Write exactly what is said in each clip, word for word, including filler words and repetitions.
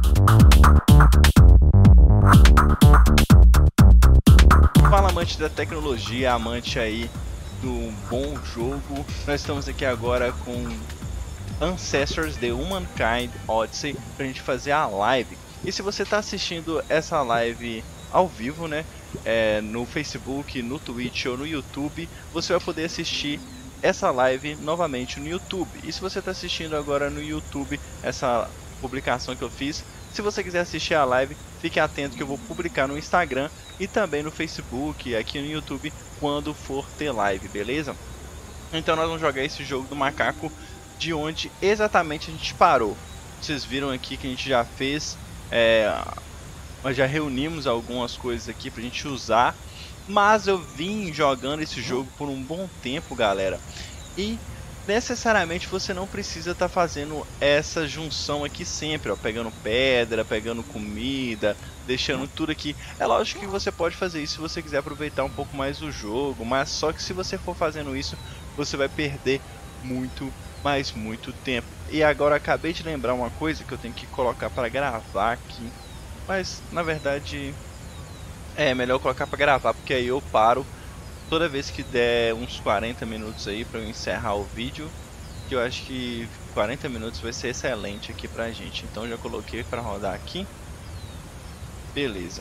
Fala, amante da tecnologia, amante aí do bom jogo. Nós estamos aqui agora com Ancestors The Humankind Odyssey pra gente fazer a live. E se você está assistindo essa live ao vivo, né, é, no Facebook, no Twitch ou no YouTube, você vai poder assistir essa live novamente no YouTube. E se você está assistindo agora no YouTube essa publicação que eu fiz, se você quiser assistir a live, fique atento que eu vou publicar no Instagram e também no Facebook, aqui no YouTube, quando for ter live, beleza? Então nós vamos jogar esse jogo do macaco de onde exatamente a gente parou. Vocês viram aqui que a gente já fez, é, nós já reunimos algumas coisas aqui pra gente usar, mas eu vim jogando esse jogo por um bom tempo, galera, e necessariamente você não precisa estar tá fazendo essa junção aqui sempre, ó, pegando pedra, pegando comida, deixando tudo aqui. É lógico que você pode fazer isso se você quiser aproveitar um pouco mais do jogo, mas só que se você for fazendo isso, você vai perder muito, mas muito tempo. E agora acabei de lembrar uma coisa que eu tenho que colocar para gravar aqui, mas na verdade é melhor colocar para gravar, porque aí eu paro toda vez que der uns quarenta minutos aí para eu encerrar o vídeo, que eu acho que quarenta minutos vai ser excelente aqui pra gente. Então já coloquei para rodar aqui. Beleza.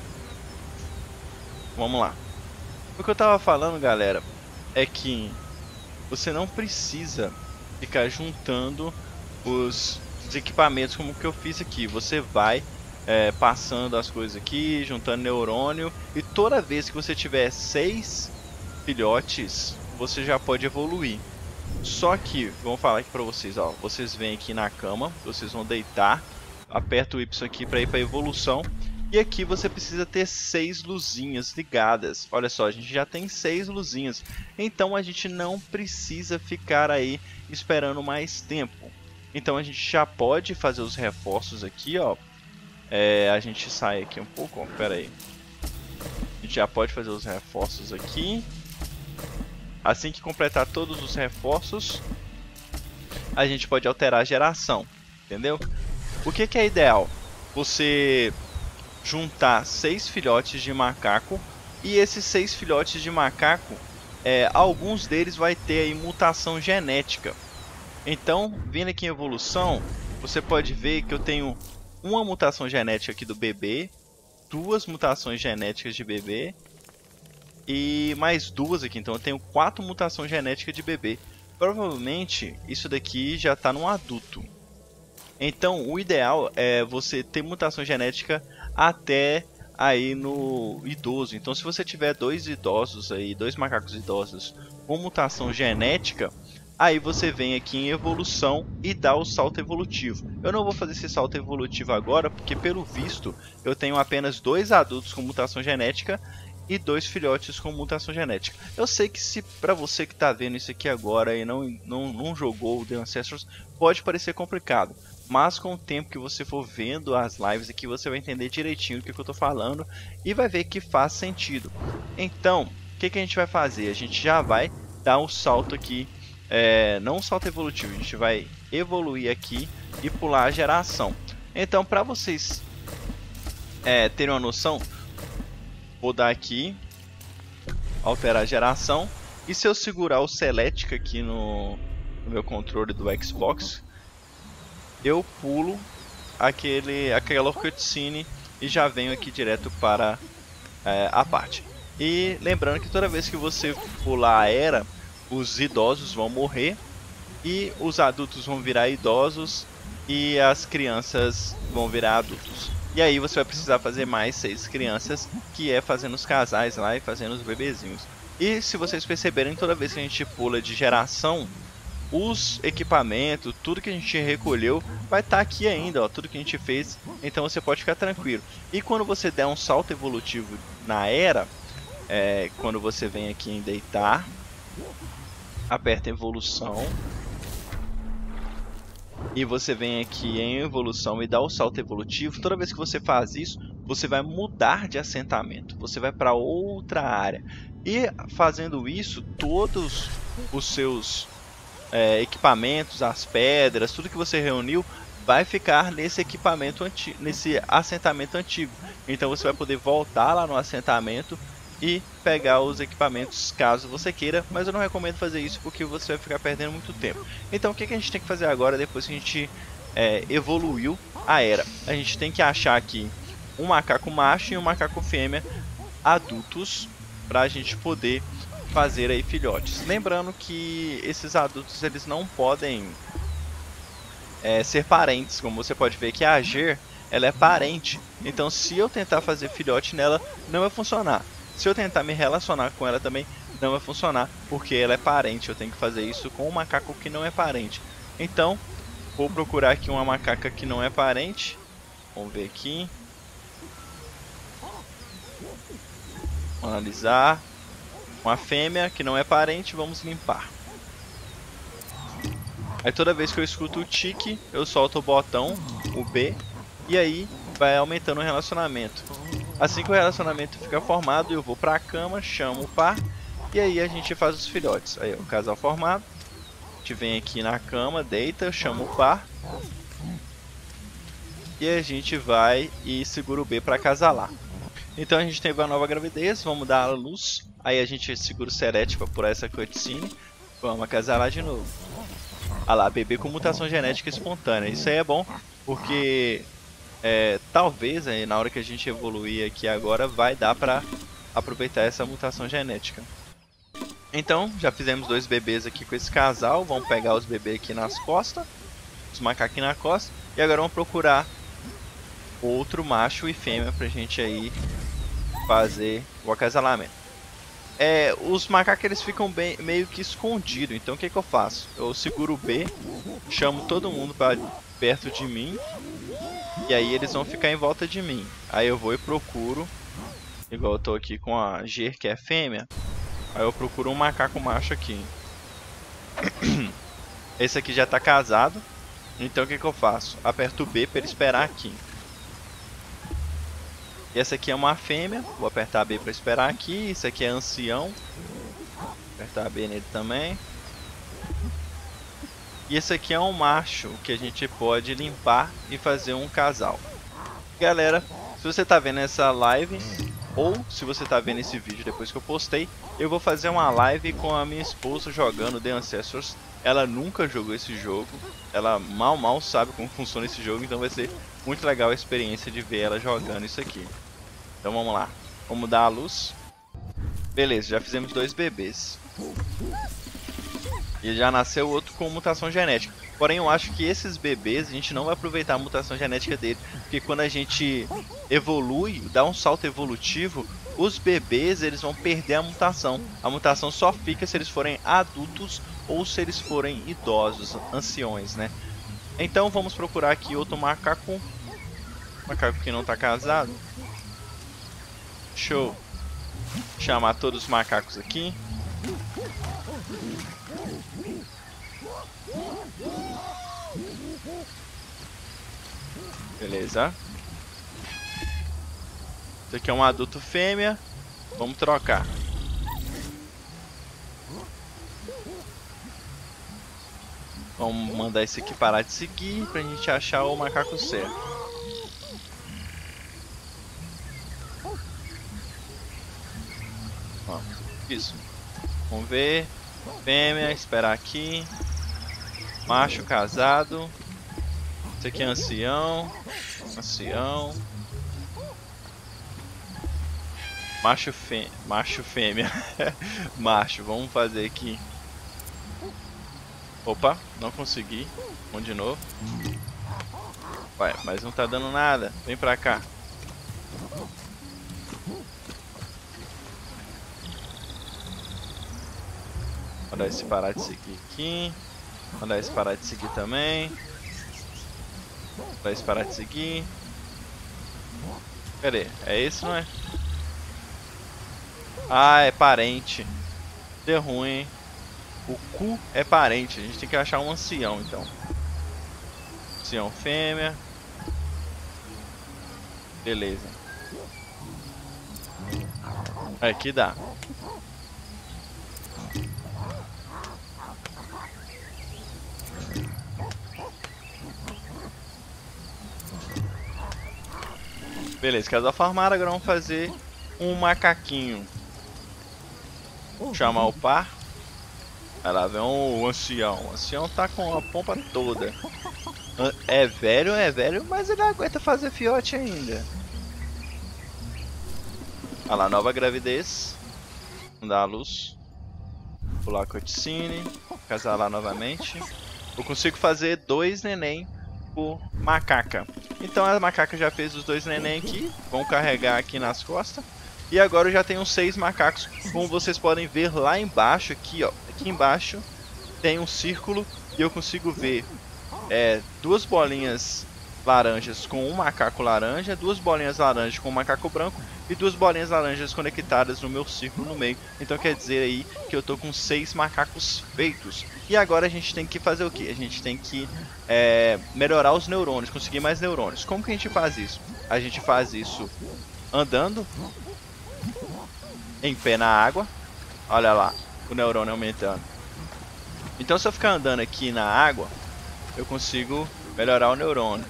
Vamos lá. O que eu tava falando, galera, é que você não precisa ficar juntando os, os equipamentos como que eu fiz aqui. Você vai é, passando as coisas aqui, juntando neurônio, e toda vez que você tiver seis filhotes, você já pode evoluir. Só que, vamos falar aqui pra vocês, ó, vocês vêm aqui na cama, vocês vão deitar, aperta o Y aqui para ir para evolução, e aqui você precisa ter seis luzinhas ligadas. Olha só, a gente já tem seis luzinhas, então a gente não precisa ficar aí esperando mais tempo. Então a gente já pode fazer os reforços aqui, ó. É, a gente sai aqui um pouco, ó, pera aí. A gente já pode fazer os reforços aqui. Assim que completar todos os reforços, a gente pode alterar a geração, entendeu? O que que é ideal? Você juntar seis filhotes de macaco, e esses seis filhotes de macaco, é, alguns deles vai ter aí mutação genética. Então, vindo aqui em evolução, você pode ver que eu tenho uma mutação genética aqui do bebê, duas mutações genéticas de bebê, e mais duas aqui, então eu tenho quatro mutações genéticas de bebê. Provavelmente isso daqui já está num adulto. Então o ideal é você ter mutação genética até aí no idoso. Então se você tiver dois idosos aí, dois macacos idosos com mutação genética, aí você vem aqui em evolução e dá o salto evolutivo. Eu não vou fazer esse salto evolutivo agora, porque pelo visto eu tenho apenas dois adultos com mutação genética e dois filhotes com mutação genética. Eu sei que se para você que está vendo isso aqui agora e não, não, não jogou o The Ancestors, pode parecer complicado, mas com o tempo que você for vendo as lives aqui, você vai entender direitinho do que, que eu estou falando e vai ver que faz sentido. Então, o que, que a gente vai fazer? A gente já vai dar um salto aqui, é, não um salto evolutivo, a gente vai evoluir aqui e pular a geração. Então, para vocês é, terem uma noção, vou dar aqui, alterar a geração, e se eu segurar o Select aqui no, no meu controle do Xbox, eu pulo aquele, aquela cutscene e já venho aqui direto para é, a parte. E lembrando que toda vez que você pular a era, os idosos vão morrer e os adultos vão virar idosos e as crianças vão virar adultos. E aí você vai precisar fazer mais seis crianças, que é fazendo os casais lá e fazendo os bebezinhos. E se vocês perceberem, toda vez que a gente pula de geração, os equipamentos, tudo que a gente recolheu, vai estar tá aqui ainda, ó, tudo que a gente fez. Então você pode ficar tranquilo. E quando você der um salto evolutivo na era, é, quando você vem aqui em deitar, aperta evolução, e você vem aqui em evolução e dá o salto evolutivo. Toda vez que você faz isso, você vai mudar de assentamento, você vai para outra área. E fazendo isso, todos os seus é, equipamentos, as pedras, tudo que você reuniu, vai ficar nesse equipamento antigo, nesse assentamento antigo. Então você vai poder voltar lá no assentamento e pegar os equipamentos caso você queira, mas eu não recomendo fazer isso porque você vai ficar perdendo muito tempo. Então o que, que a gente tem que fazer agora depois que a gente é, evoluiu a era? A gente tem que achar aqui um macaco macho e um macaco fêmea adultos para a gente poder fazer aí filhotes. Lembrando que esses adultos eles não podem é, ser parentes, como você pode ver que a Ger ela é parente. Então se eu tentar fazer filhote nela não vai funcionar. Se eu tentar me relacionar com ela também não vai funcionar, porque ela é parente. Eu tenho que fazer isso com um macaco que não é parente. Então vou procurar aqui uma macaca que não é parente. Vamos ver aqui. Vamos analisar. Uma fêmea que não é parente, vamos limpar. Aí toda vez que eu escuto o tique, eu solto o botão, o B, e aí vai aumentando o relacionamento. Assim que o relacionamento fica formado, eu vou pra cama, chamo o par, e aí a gente faz os filhotes. Aí ó, o casal formado, a gente vem aqui na cama, deita, chama o par, e a gente vai e segura o B pra acasalar. Então a gente teve uma nova gravidez, vamos dar a luz, aí a gente segura o Serete para por essa cutscene, vamos acasalar de novo. Ah lá, bebê com mutação genética espontânea, isso aí é bom, porque é, talvez aí, na hora que a gente evoluir aqui agora, vai dar para aproveitar essa mutação genética. Então, já fizemos dois bebês aqui com esse casal, vamos pegar os bebês aqui nas costas, os macaquinhos na costa, e agora vamos procurar outro macho e fêmea pra gente aí fazer o acasalamento. É, os macacos eles ficam bem, meio que escondidos, então o que, que eu faço? Eu seguro o B, chamo todo mundo para perto de mim, e aí eles vão ficar em volta de mim. Aí eu vou e procuro, igual eu tô aqui com a Ger, que é fêmea, aí eu procuro um macaco macho aqui. Esse aqui já tá casado, então o que, que eu faço? Aperto o B para ele esperar aqui. E essa aqui é uma fêmea, vou apertar B para esperar aqui. Isso aqui é ancião, vou apertar B nele também. E esse aqui é um macho que a gente pode limpar e fazer um casal. Galera, se você está vendo essa live, ou se você está vendo esse vídeo depois que eu postei, eu vou fazer uma live com a minha esposa jogando The Ancestors. Ela nunca jogou esse jogo, ela mal mal sabe como funciona esse jogo, então vai ser muito legal a experiência de ver ela jogando isso aqui. Então vamos lá, vamos dar a luz. Beleza, já fizemos dois bebês. E já nasceu outro com mutação genética. Porém eu acho que esses bebês a gente não vai aproveitar a mutação genética dele, porque quando a gente evolui, dá um salto evolutivo, os bebês eles vão perder a mutação. A mutação só fica se eles forem adultos ou se eles forem idosos, anciões, né? Então vamos procurar aqui outro macaco. Macaco que não está casado. Show. Chamar todos os macacos aqui. Beleza. Esse aqui é um adulto fêmea. Vamos trocar. Vamos mandar esse aqui parar de seguir pra gente achar o macaco certo. Ó, isso. Vamos ver. Fêmea, esperar aqui. Macho casado. Esse aqui é ancião. Ancião. Macho fêmea. Macho fêmea. Macho, vamos fazer aqui. Opa, não consegui. Vamos de novo. Vai, mas não tá dando nada. Vem pra cá. Mandar esse parar de seguir aqui. Mandar esse parar de seguir também. Mandar esse parar de seguir. Cadê? É esse, não é? Ah, é parente. Deu ruim, hein? O cu é parente. A gente tem que achar um ancião, então. Ancião fêmea. Beleza. Aqui dá. Beleza, casal farmado, agora vamos fazer um macaquinho. Chamar o par. Aí lá vem o ancião. O ancião tá com a pompa toda. É velho, é velho, mas ele aguenta fazer fiote ainda. Olha lá, nova gravidez. Vamos dar a luz. Pular a cutscene. Casalar novamente. Eu consigo fazer dois neném por macaca. Então a macaca já fez os dois neném aqui. Vão carregar aqui nas costas. E agora eu já tenho seis macacos. Como vocês podem ver lá embaixo, aqui ó. Aqui embaixo tem um círculo. E eu consigo ver é, duas bolinhas laranjas com um macaco laranja, duas bolinhas laranjas com um macaco branco e duas bolinhas laranjas conectadas no meu círculo no meio. Então quer dizer aí que eu tô com seis macacos feitos. E agora a gente tem que fazer o que? A gente tem que é, melhorar os neurônios, conseguir mais neurônios. Como que a gente faz isso? A gente faz isso andando em pé na água. Olha lá, o neurônio aumentando. Então se eu ficar andando aqui na água, eu consigo melhorar o neurônio.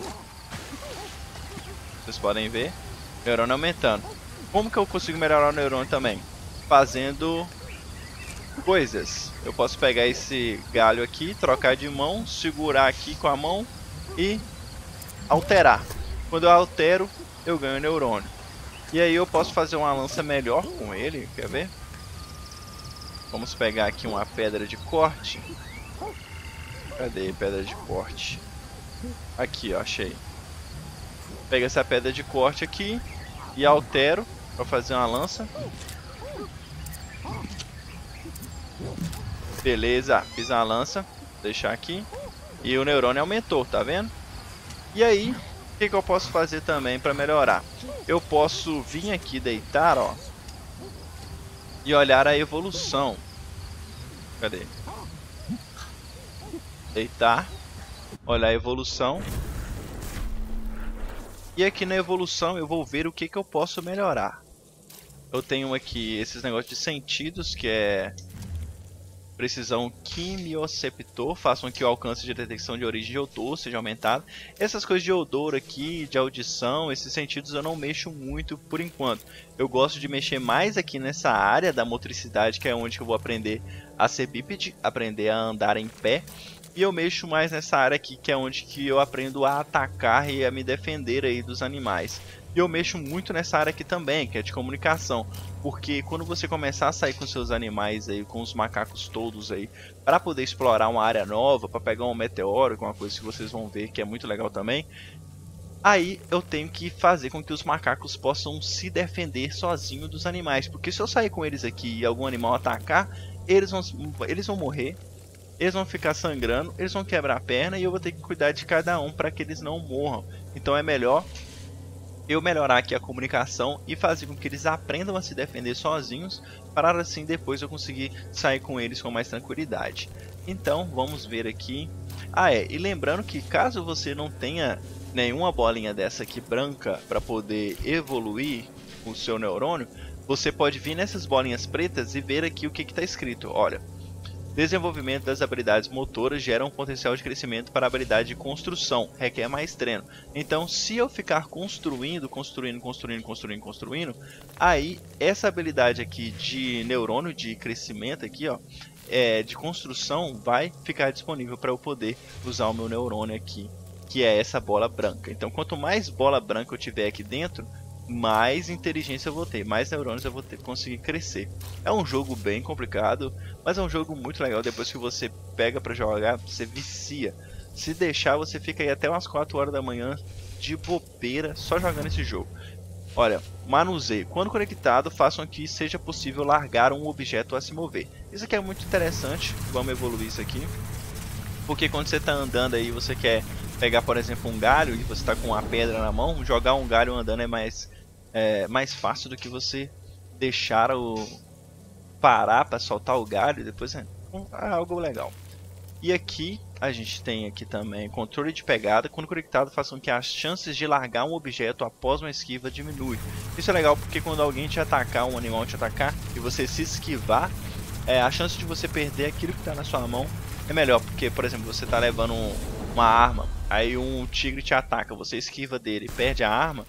Vocês podem ver, neurônio aumentando. Como que eu consigo melhorar o neurônio também? Fazendo coisas. Eu posso pegar esse galho aqui, trocar de mão, segurar aqui com a mão e alterar. Quando eu altero, eu ganho neurônio. E aí eu posso fazer uma lança melhor com ele, quer ver? Vamos pegar aqui uma pedra de corte. Cadê a pedra de corte? Aqui, ó, achei. Pega essa pedra de corte aqui e altero para fazer uma lança. Beleza, fiz uma lança. Vou deixar aqui. E o neurônio aumentou, tá vendo? E aí, o que, que eu posso fazer também para melhorar? Eu posso vir aqui deitar, ó, e olhar a evolução. Cadê? Deitar, olhar a evolução. E aqui na evolução eu vou ver o que, que eu posso melhorar. Eu tenho aqui esses negócios de sentidos, que é precisão quimioceptor, façam que o alcance de detecção de origem de odor seja aumentado. Essas coisas de odor aqui, de audição, esses sentidos eu não mexo muito por enquanto. Eu gosto de mexer mais aqui nessa área da motricidade, que é onde eu vou aprender a ser bípede, aprender a andar em pé. E eu mexo mais nessa área aqui, que é onde que eu aprendo a atacar e a me defender aí dos animais. E eu mexo muito nessa área aqui também, que é de comunicação. Porque quando você começar a sair com seus animais aí, com os macacos todos aí, para poder explorar uma área nova, para pegar um meteoro, que é uma coisa que vocês vão ver que é muito legal também, aí eu tenho que fazer com que os macacos possam se defender sozinhos dos animais. Porque se eu sair com eles aqui e algum animal atacar, eles vão, eles vão morrer. Eles vão ficar sangrando, eles vão quebrar a perna e eu vou ter que cuidar de cada um para que eles não morram. Então é melhor eu melhorar aqui a comunicação e fazer com que eles aprendam a se defender sozinhos, para assim depois eu conseguir sair com eles com mais tranquilidade. Então vamos ver aqui. Ah é, e lembrando que caso você não tenha nenhuma bolinha dessa aqui branca para poder evoluir o seu neurônio, você pode vir nessas bolinhas pretas e ver aqui o que está escrito. Olha, desenvolvimento das habilidades motoras gera um potencial de crescimento para a habilidade de construção, requer mais treino. Então, se eu ficar construindo, construindo, construindo, construindo, construindo, aí essa habilidade aqui de neurônio, de crescimento aqui, ó, é, de construção, vai ficar disponível para eu poder usar o meu neurônio aqui, que é essa bola branca. Então, quanto mais bola branca eu tiver aqui dentro, mais inteligência eu vou ter, mais neurônios eu vou ter, conseguir crescer. É um jogo bem complicado, mas é um jogo muito legal. Depois que você pega pra jogar, você vicia. Se deixar, você fica aí até umas quatro horas da manhã de bobeira só jogando esse jogo. Olha, manuseio. Quando conectado, façam que seja possível largar um objeto a se mover. Isso aqui é muito interessante. Vamos evoluir isso aqui. Porque quando você está andando aí, você quer pegar, por exemplo, um galho e você está com uma pedra na mão, jogar um galho andando é mais, é, mais fácil do que você deixar o parar para soltar o galho e depois é, é algo legal. E aqui a gente tem aqui também controle de pegada. Quando conectado, façam que as chances de largar um objeto após uma esquiva diminui. Isso é legal porque quando alguém te atacar, um animal te atacar e você se esquivar, é, a chance de você perder aquilo que está na sua mão é melhor. Porque, por exemplo, você está levando um, uma arma, aí um tigre te ataca, você esquiva dele e perde a arma,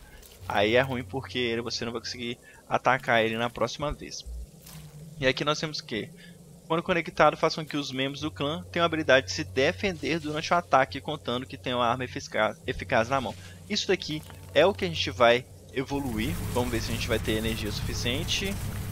aí é ruim porque você não vai conseguir atacar ele na próxima vez. E aqui nós temos que, quando conectado, façam que os membros do clã tenham a habilidade de se defender durante o ataque, contando que tem uma arma eficaz, eficaz na mão. Isso daqui é o que a gente vai evoluir. Vamos ver se a gente vai ter energia suficiente.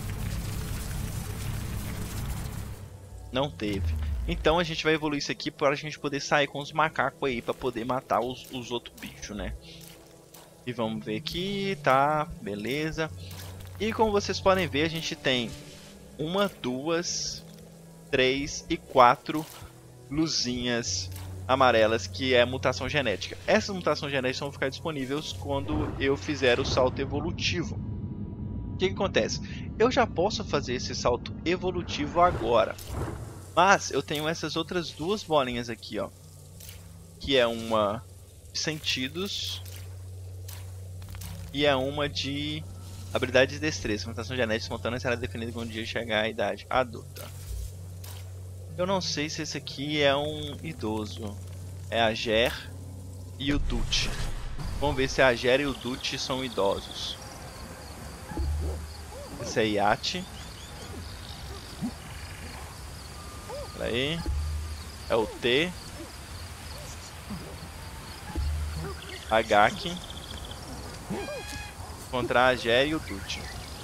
Não teve. Então a gente vai evoluir isso aqui para a gente poder sair com os macacos aí, para poder matar os, os outros bichos, né? E vamos ver aqui, tá, beleza. E como vocês podem ver, a gente tem uma, duas, três e quatro luzinhas amarelas, que é mutação genética. Essas mutações genéticas vão ficar disponíveis quando eu fizer o salto evolutivo. O que, que acontece? Eu já posso fazer esse salto evolutivo agora, mas eu tenho essas outras duas bolinhas aqui, ó, que é uma de sentidos e é uma de habilidade de destreza. Mutação genética espontânea será definida quando o dia chegar à idade adulta. Eu não sei se esse aqui é um idoso. É a Ger e o Dutch. Vamos ver se a Ger e o Dutch são idosos. Esse é Yati. Pera aí. É o T. A Gaki. Contra a Ger e o Dutch.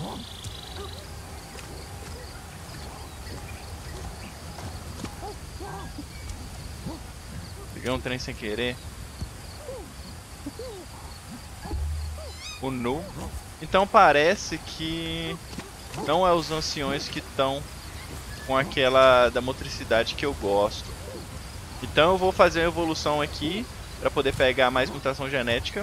Peguei um trem sem querer. O Nu. Então parece que não é os anciões que estão com aquela da motricidade que eu gosto. Então eu vou fazer uma evolução aqui para poder pegar mais mutação genética.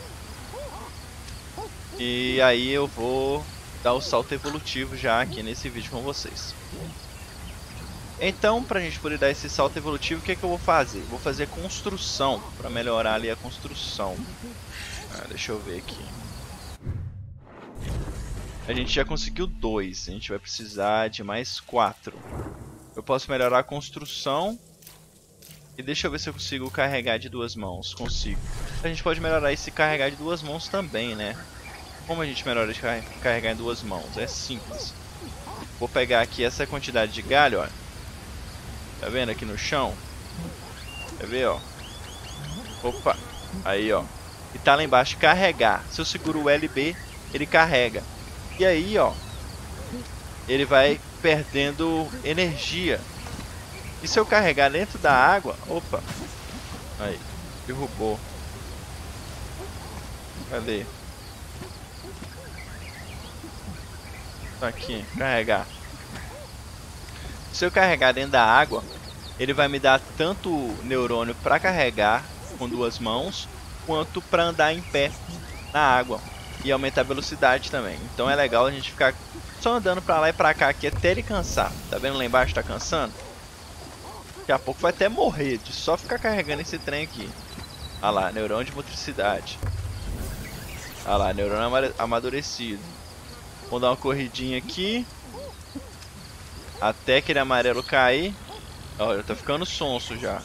E aí eu vou dar o salto evolutivo já aqui nesse vídeo com vocês. Então, pra gente poder dar esse salto evolutivo, o que, é que eu vou fazer? Vou fazer construção, para melhorar ali a construção. Ah, deixa eu ver aqui. A gente já conseguiu dois, a gente vai precisar de mais quatro. Eu posso melhorar a construção. E deixa eu ver se eu consigo carregar de duas mãos. Consigo. A gente pode melhorar esse carregar de duas mãos também, né? Como a gente melhora de carregar em duas mãos? É simples. Vou pegar aqui essa quantidade de galho, ó. Tá vendo aqui no chão? Quer ver, ó? Opa. Aí, ó. E tá lá embaixo, carregar. Se eu seguro o L B, ele carrega. E aí, ó, ele vai perdendo energia. E se eu carregar dentro da água... Opa. Aí. Derrubou. Cadê? Tá aqui. Carregar. Se eu carregar dentro da água, ele vai me dar tanto neurônio para carregar com duas mãos, quanto para andar em pé na água. E aumentar a velocidade também. Então é legal a gente ficar só andando para lá e para cá aqui até ele cansar. Tá vendo lá embaixo? Tá cansando? Daqui a pouco vai até morrer de só ficar carregando esse trem aqui. Olha lá, neurônio de motricidade. Olha lá, neurônio amadurecido. Vamos dar uma corridinha aqui. Até aquele amarelo cair. Olha, tá ficando sonso já.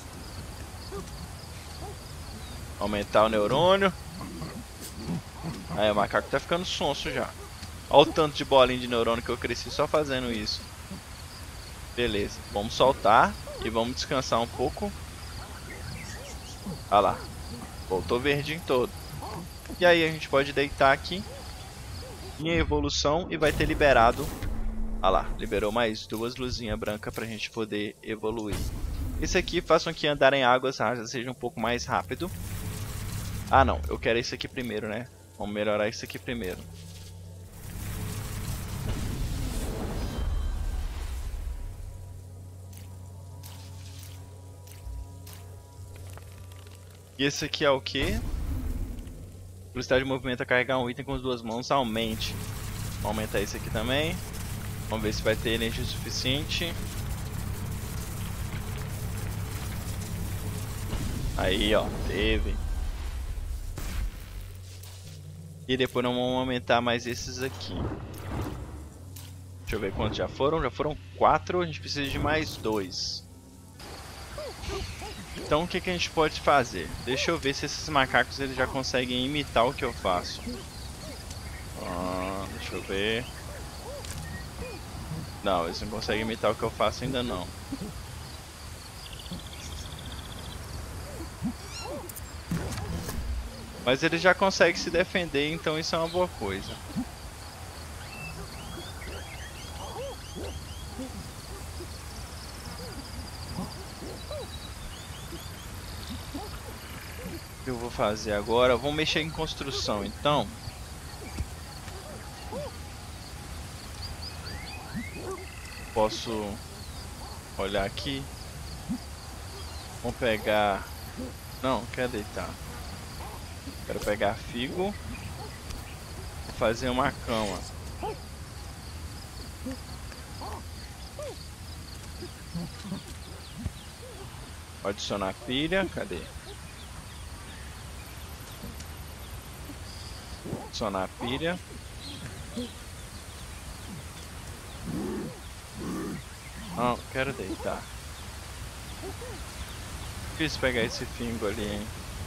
Aumentar o neurônio. Aí o macaco tá ficando sonso já. Olha o tanto de bolinha de neurônio que eu cresci só fazendo isso. Beleza, vamos soltar e vamos descansar um pouco. Olha lá. Voltou verdinho todo. E aí a gente pode deitar aqui em evolução e vai ter liberado. Olha lá, liberou mais duas luzinhas brancas pra gente poder evoluir. Esse aqui façam que andar em águas rasas seja um pouco mais rápido. Ah não, eu quero esse aqui primeiro, né? Vamos melhorar isso aqui primeiro. E esse aqui é o que? Velocidade de movimento a carregar um item com as duas mãos aumente. Vamos aumentar esse aqui também. Vamos ver se vai ter energia suficiente. Aí ó, teve. E depois nós vamos aumentar mais esses aqui. Deixa eu ver quantos já foram. Já foram quatro, a gente precisa de mais dois. Então o que, que a gente pode fazer? Deixa eu ver se esses macacos eles já conseguem imitar o que eu faço. Ah, deixa eu ver. Não, eles não conseguem imitar o que eu faço ainda não. Mas ele já consegue se defender, então isso é uma boa coisa. O que eu vou fazer agora? Vamos mexer em construção, então. Posso olhar aqui. Vamos pegar... Não, quer deitar. Quero pegar figo. Vou fazer uma cama. Adicionar pilha. Cadê? Adicionar pilha. Não, quero deitar. Difícil pegar esse fingo ali, hein?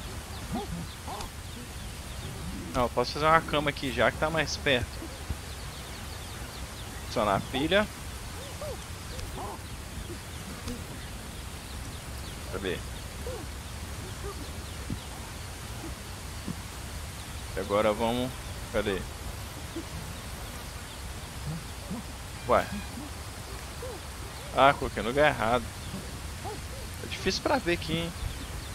Não, eu posso fazer uma cama aqui já que tá mais perto. Adicionar pilha. Deixa eu ver. E agora vamos... Cadê? Ué. Ah, coloquei no lugar errado. É difícil pra ver aqui, hein?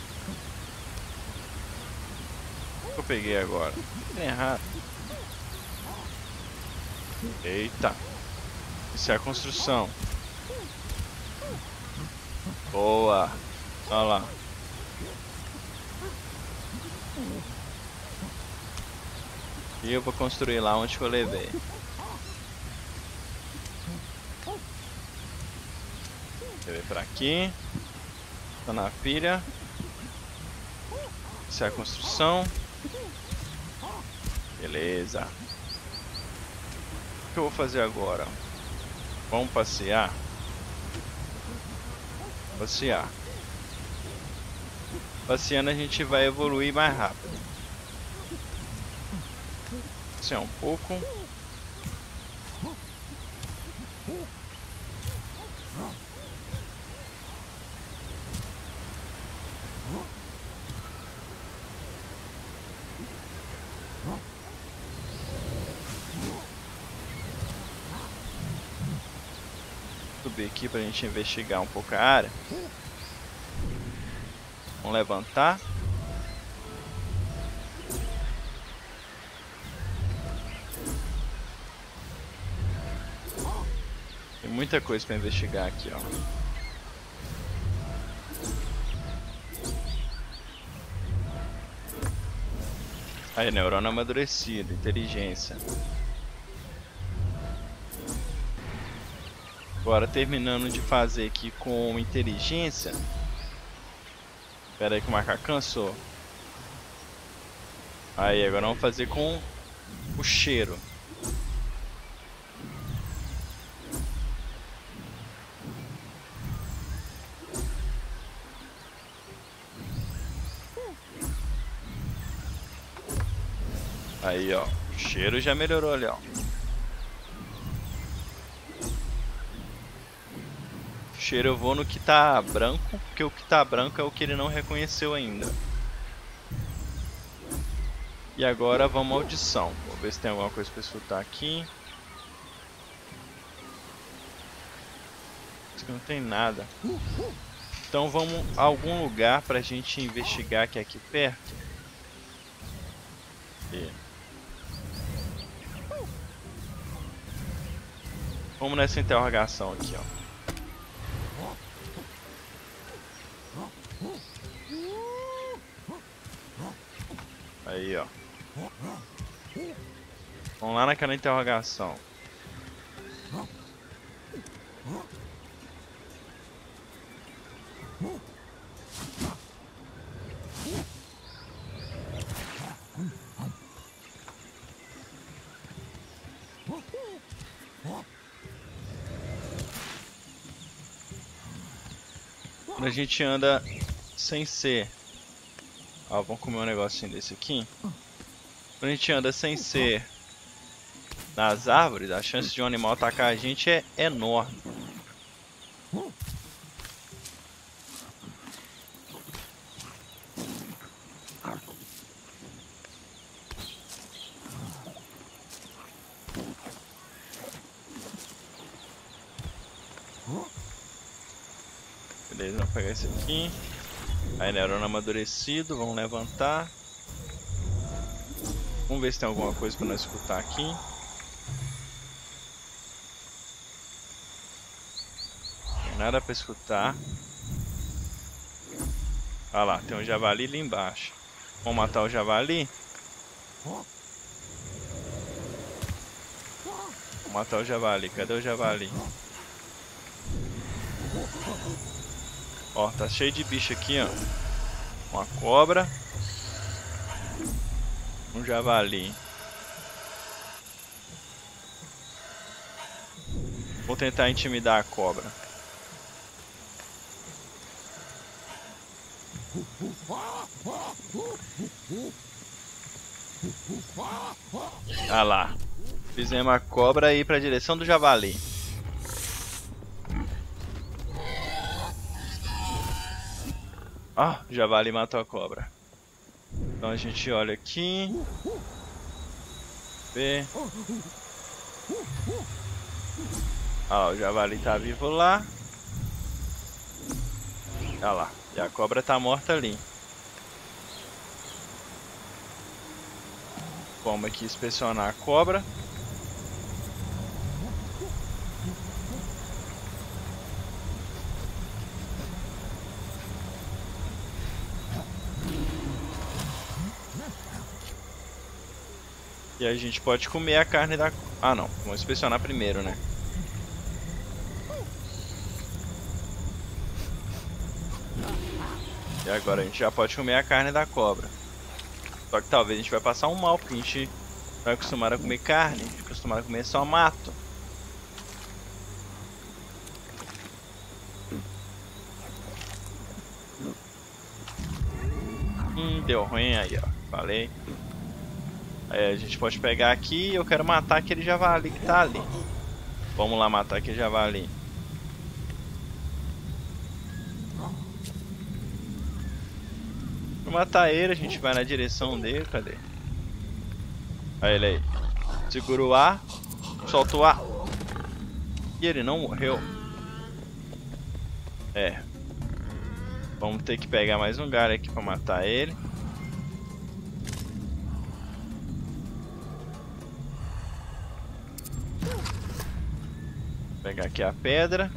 O que eu peguei agora? Tem errado. Eita. Isso é a construção. Boa. Olha lá. E eu vou construir lá onde que eu levei. Levei pra aqui. Tá na pilha. Isso é a construção. Beleza. O que eu vou fazer agora? Vamos passear. Passear. Passeando a gente vai evoluir mais rápido. Passear um pouco. Subir aqui pra gente investigar um pouco a área. Vamos levantar. Tem muita coisa pra investigar aqui, ó. Aí, neurônio amadurecido, inteligência. Agora, terminando de fazer aqui com inteligência. Espera aí que o macaco cansou. Aí, agora vamos fazer com o cheiro. Aí, ó. O cheiro já melhorou ali, ó. O cheiro eu vou no que tá branco, porque o que tá branco é o que ele não reconheceu ainda. E agora vamos à audição. Vou ver se tem alguma coisa pra escutar aqui. Acho que não tem nada. Então vamos a algum lugar pra gente investigar que é aqui perto. E... vamos nessa interrogação aqui, ó. Aí, ó. Vamos lá naquela interrogação. Quando a gente anda sem ser... Ó, vamos comer um negocinho desse aqui. Quando a gente anda sem ser nas árvores, a chance de um animal atacar a gente é enorme. Beleza, vamos pegar esse aqui. Aí, neurônio amadurecido, vamos levantar. Vamos ver se tem alguma coisa para nós escutar aqui. Não tem nada para escutar. Olha lá, tem um javali ali embaixo. Vamos matar o javali? Vamos matar o javali. Cadê o javali? Ó, tá cheio de bicho aqui, ó. Uma cobra. Um javali. Vou tentar intimidar a cobra. Ah lá. Fizemos a cobra ir para a direção do javali. Ah, o javali matou a cobra. Então a gente olha aqui. Vê. Ah, o javali tá vivo lá. Olha lá. E a cobra tá morta ali. Vamos aqui inspecionar a cobra. E a gente pode comer a carne da... Ah, não. Vamos inspecionar primeiro, né? E agora a gente já pode comer a carne da cobra. Só que talvez a gente vai passar um mal, porque a gente não é acostumado a comer carne. A gente é acostumado a comer só mato. Hum, deu ruim aí, ó. Falei. Aí a gente pode pegar aqui e eu quero matar aquele javali que tá ali. Vamos lá matar aquele javali. Pra matar ele, a gente vai na direção dele. Cadê? Aí ele aí. Segura o ar. Solta o ar. E ele não morreu. É. Vamos ter que pegar mais um galho aqui pra matar ele. Vou pegar aqui a pedra.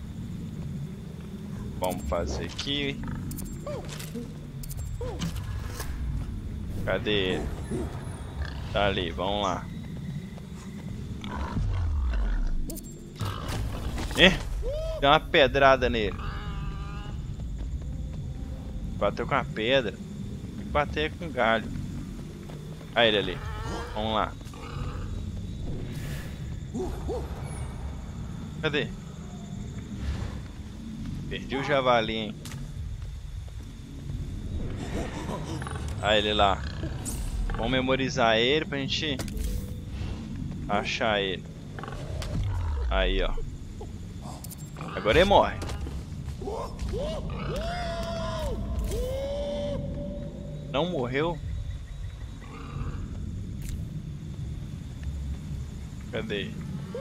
Vamos fazer aqui. Cadê ele? Tá ali, vamos lá. Eh, deu uma pedrada nele. Bateu com a pedra. Tem que bater com galho. Aí ele ali. Vamos lá. Cadê? Perdi o javali, hein? Aí ele lá. Vamos memorizar ele pra gente achar ele. Aí, ó. Agora ele morre. Não morreu? Cadê?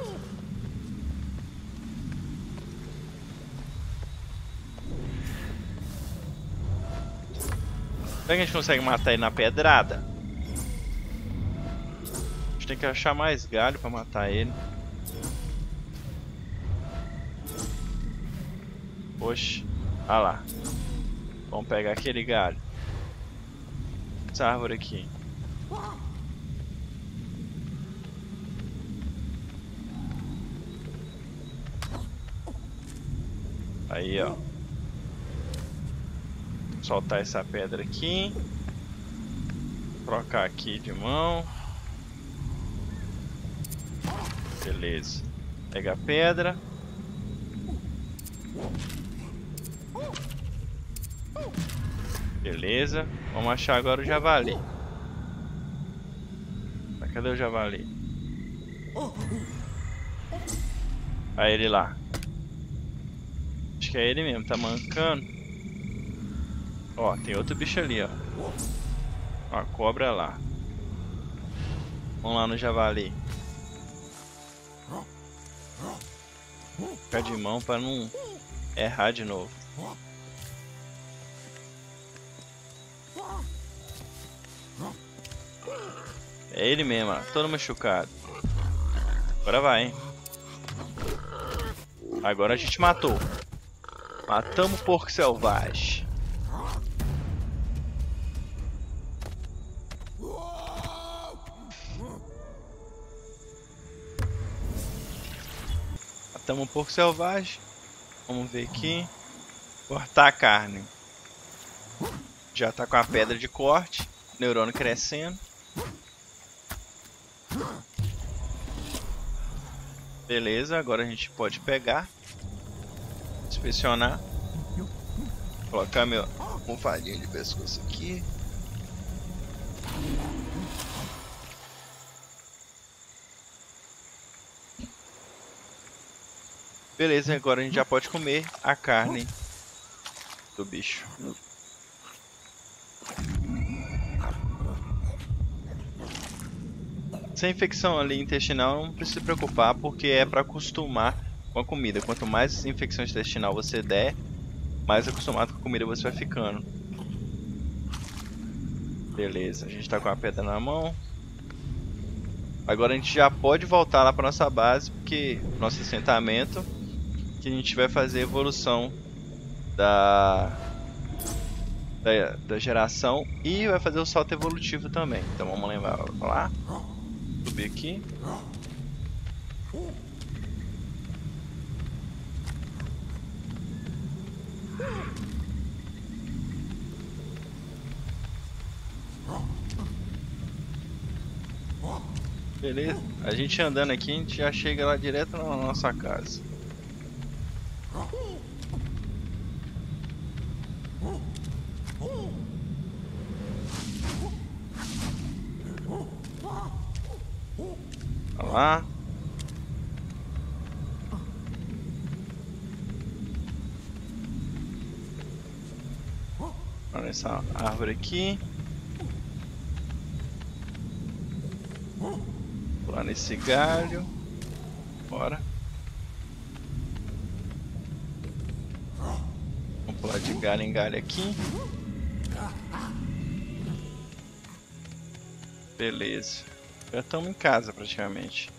Será que a gente consegue matar ele na pedrada? A gente tem que achar mais galho pra matar ele. Oxe, olha lá. Vamos pegar aquele galho. Essa árvore aqui. Aí, ó. Soltar essa pedra aqui. Trocar aqui de mão. Beleza. Pega a pedra. Beleza. Vamos achar agora o javali. Mas cadê o javali? Aí ele lá. Acho que é ele mesmo, tá mancando. Ó, tem outro bicho ali, ó. Ó, a cobra lá. Vamos lá no javali. Ficar de mão pra não errar de novo. É ele mesmo, ó. Todo machucado. Agora vai, hein. Agora a gente matou. Matamos o porco selvagem. Matamos o porco selvagem. Vamos ver aqui. Cortar a carne. Já tá com a pedra de corte. Neurônio crescendo. Beleza, agora a gente pode pegar. Inspecionar. Colocar meu almofadinho de pescoço aqui. Beleza, agora a gente já pode comer a carne do bicho. Se a infecção ali intestinal, não precisa se preocupar, porque é para acostumar com a comida. Quanto mais infecção intestinal você der, mais acostumado com a comida você vai ficando. Beleza, a gente tá com a pedra na mão. Agora a gente já pode voltar lá para nossa base, porque nosso assentamento, que a gente vai fazer a evolução da, da, da geração e vai fazer o salto evolutivo também. Então vamos lembrar lá. Subir aqui. Beleza, a gente andando aqui, a gente já chega lá direto na nossa casa. Olha lá. Olha essa árvore aqui. Pular nesse galho. Bora. Vamos pular de galho em galho aqui. Beleza. Já estamos em casa praticamente.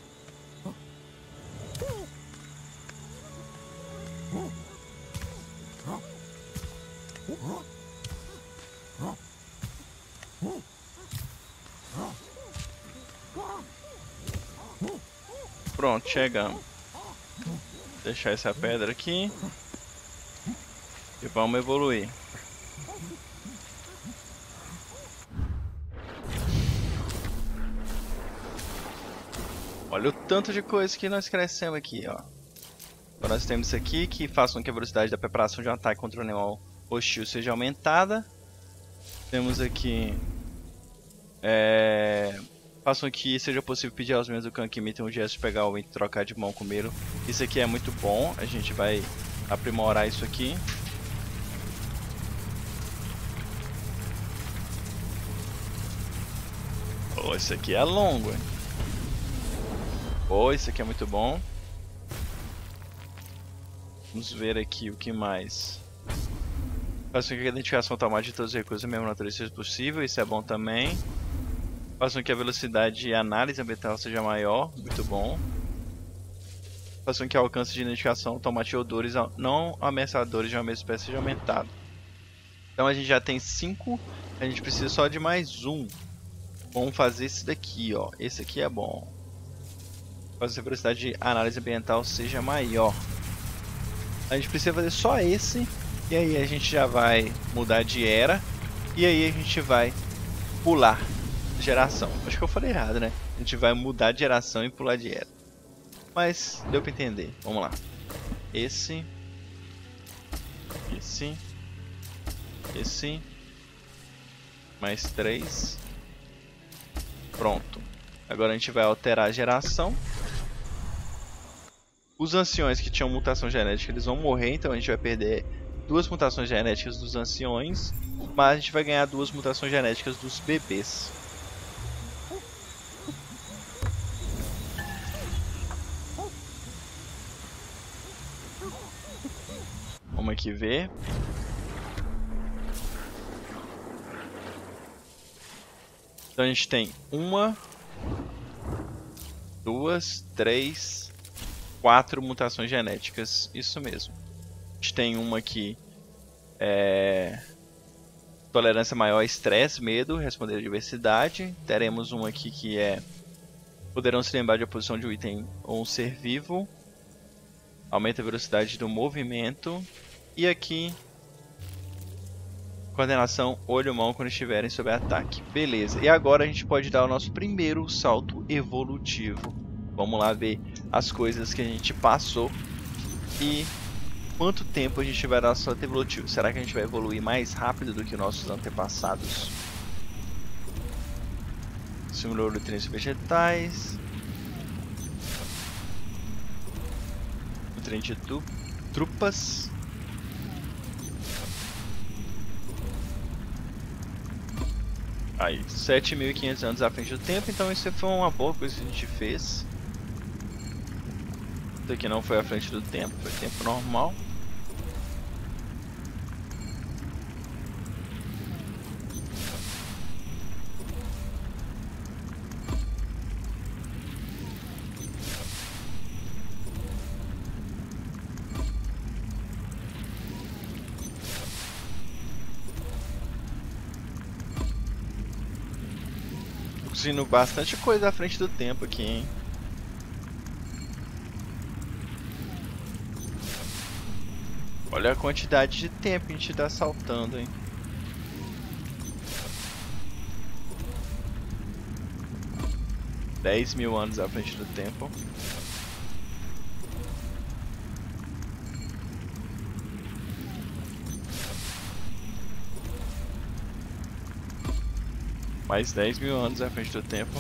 Pronto, chegamos. Vou deixar essa pedra aqui. E vamos evoluir. Olha o tanto de coisa que nós crescemos aqui, ó. Então nós temos isso aqui que faz com que a velocidade da preparação de um ataque contra o animal hostil seja aumentada. Temos aqui... É... Faz com que seja possível pedir aos membros do clã que imitem um gesto de pegar o e trocar de mão com o Isso aqui é muito bom, a gente vai aprimorar isso aqui. Oh, isso aqui é longo, hein? Oh, isso aqui é muito bom. Vamos ver aqui o que mais. Faz com que a identificação automática de todos os recursos da mesma natureza seja possível, isso é bom também. Faz com que a velocidade de análise ambiental seja maior, muito bom. Faz com que o alcance de identificação automática de odores não ameaçadores de uma mesma espécie seja aumentado. Então a gente já tem cinco, a gente precisa só de mais um. Vamos fazer esse daqui, ó. Esse aqui é bom. Faz com que a velocidade de análise ambiental seja maior. A gente precisa fazer só esse. E aí a gente já vai mudar de era. E aí a gente vai pular geração. Acho que eu falei errado, né? A gente vai mudar de geração e pular de era. Mas deu pra entender. Vamos lá. Esse. Esse. Esse. Mais três. Pronto. Agora a gente vai alterar a geração. Os anciões que tinham mutação genética, eles vão morrer, então a gente vai perder duas mutações genéticas dos anciões, mas a gente vai ganhar duas mutações genéticas dos bebês. Vamos aqui ver. Então a gente tem uma, duas, três, quatro mutações genéticas. Isso mesmo. A gente tem uma aqui, é... tolerância maior a estresse, medo, responder a diversidade. Teremos uma aqui que é poderão se lembrar de a posição de um item ou um ser vivo. Aumenta a velocidade do movimento. E aqui, coordenação olho-mão quando estiverem sob ataque. Beleza, e agora a gente pode dar o nosso primeiro salto evolutivo. Vamos lá ver as coisas que a gente passou e quanto tempo a gente vai dar o salto evolutivo. Será que a gente vai evoluir mais rápido do que nossos antepassados? Simulou nutrientes vegetais. Nutriente de trupas. Aí, sete mil e quinhentos anos à frente do tempo, então isso foi uma boa coisa que a gente fez. Isso aqui não foi à frente do tempo, foi tempo normal. Produzindo bastante coisa à frente do tempo aqui, hein? Olha a quantidade de tempo que a gente tá saltando, hein? dez mil anos à frente do tempo. Mais dez mil anos à frente do tempo.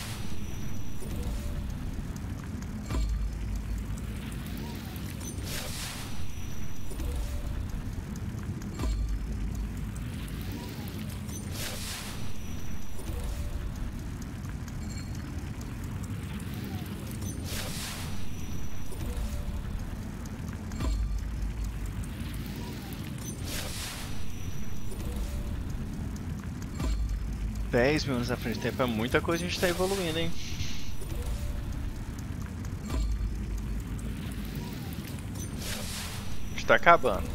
dez mil anos à frente do tempo é muita coisa, a gente tá evoluindo, hein? A gente tá acabando.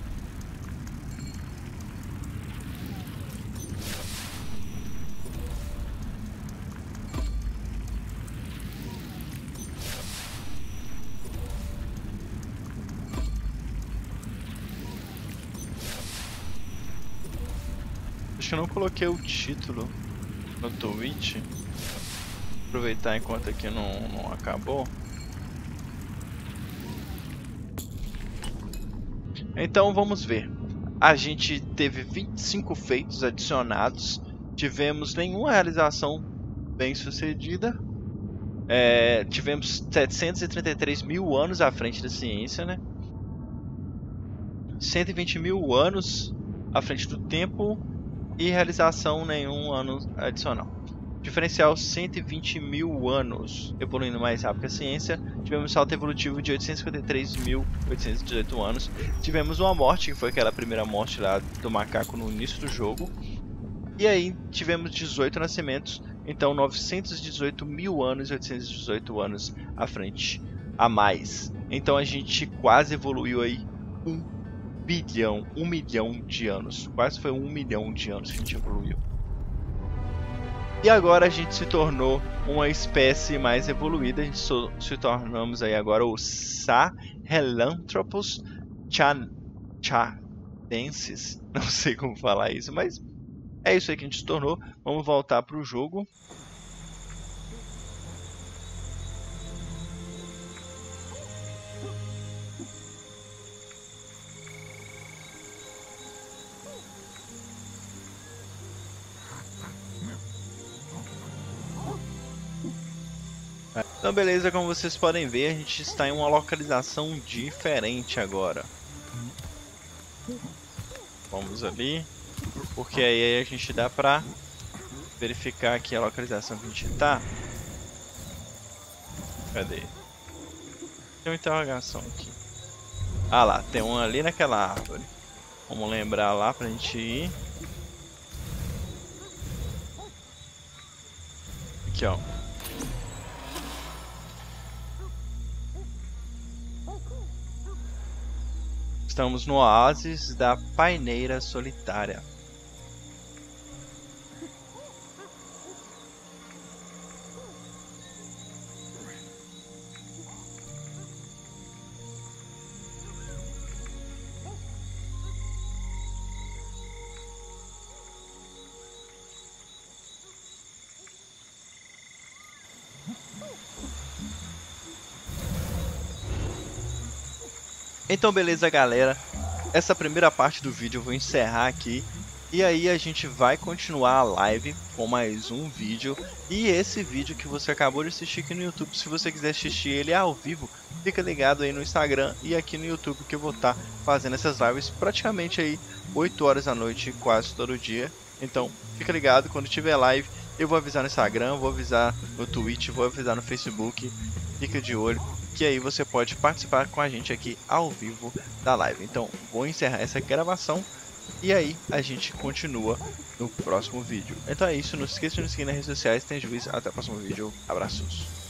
Acho que eu não coloquei o título no Twitch. Aproveitar enquanto aqui não, não acabou. Então vamos ver. A gente teve vinte e cinco feitos adicionados. Tivemos nenhuma realização bem sucedida. É, tivemos setecentos e trinta e três mil anos à frente da ciência, né? cento e vinte mil anos à frente do tempo. E realização nenhum ano adicional. Diferencial cento e vinte mil anos, evoluindo mais rápido que a ciência. Tivemos salto evolutivo de oitocentos e cinquenta e três mil oitocentos e dezoito anos. Tivemos uma morte, que foi aquela primeira morte lá do macaco no início do jogo. E aí tivemos dezoito nascimentos, então novecentos e dezoito mil anos e oitocentos e dezoito anos à frente, a mais. Então a gente quase evoluiu aí um bilhão, um milhão de anos. Quase foi um milhão de anos que a gente evoluiu. E agora a gente se tornou uma espécie mais evoluída. A gente so, se tornamos aí agora o Sahelanthropus chadensis. Não sei como falar isso, mas é isso aí que a gente se tornou. Vamos voltar para o jogo. Então beleza, como vocês podem ver, a gente está em uma localização diferente agora. Vamos ali, porque aí a gente dá pra verificar aqui a localização que a gente tá. Cadê? Tem uma interrogação aqui. Ah lá, tem um ali naquela árvore. Vamos lembrar lá pra gente ir. Aqui, ó. Estamos no oásis da Paineira Solitária. Então beleza, galera, essa primeira parte do vídeo eu vou encerrar aqui, e aí a gente vai continuar a live com mais um vídeo. E esse vídeo que você acabou de assistir aqui no YouTube, se você quiser assistir ele ao vivo, fica ligado aí no Instagram e aqui no YouTube, que eu vou estar fazendo essas lives praticamente aí oito horas da noite, quase todo dia. Então fica ligado, quando tiver live eu vou avisar no Instagram, vou avisar no Twitch, vou avisar no Facebook, fica de olho, que aí você pode participar com a gente aqui ao vivo da live. Então vou encerrar essa gravação e aí a gente continua no próximo vídeo. Então é isso, não se esqueça de nos seguir nas redes sociais, tem juízo, até o próximo vídeo, abraços.